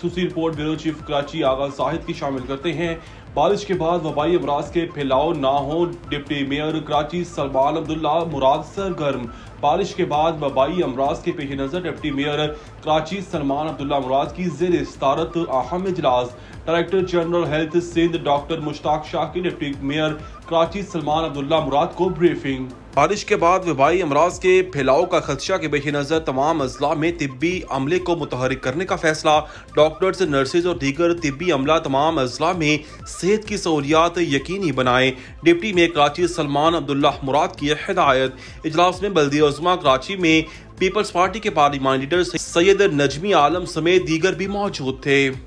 खसूसी report bureau chief Karachi Agha Sahid की शामिल करते हैं। बारिश के बाद वबाई अमराज के फैलाव ना हो, डिप्टी मेयर कराची सलमान अब्दुल्ला मुराद सरगर्म। बारिश के बाद वबाई अमराज के पेश नजर डिप्टी मेयर कराची सलमान अब्दुल्ला मुराद की ज़ेर सदारत अहम इजलास। Director general health Sindh doctor Mushtaq Shah की डिप्टी मेयर कराची सलमान अब्दुल्ला मुराद को ब्रीफिंग। बारिश के बाद वबाई अमराज के फैलाव का खदशा के पेश नज़र तमाम अजला में तिब्बी अमले को मुतहरिक करने का फैसला। डॉक्टर्स, नर्सेज और दीगर तिब्बी अमला तमाम अजला में सेहत की सहूलियात यकीनी बनाएं। डिप्टी मेयर कराची सलमान अब्दुल्ला मुराद की हिदायत। इजलास में बल्दिया उज़्मा कराची में पीपल्स पार्टी के पार्लिमानी लीडर सैयद नजमी आलम समेत दीगर भी मौजूद थे।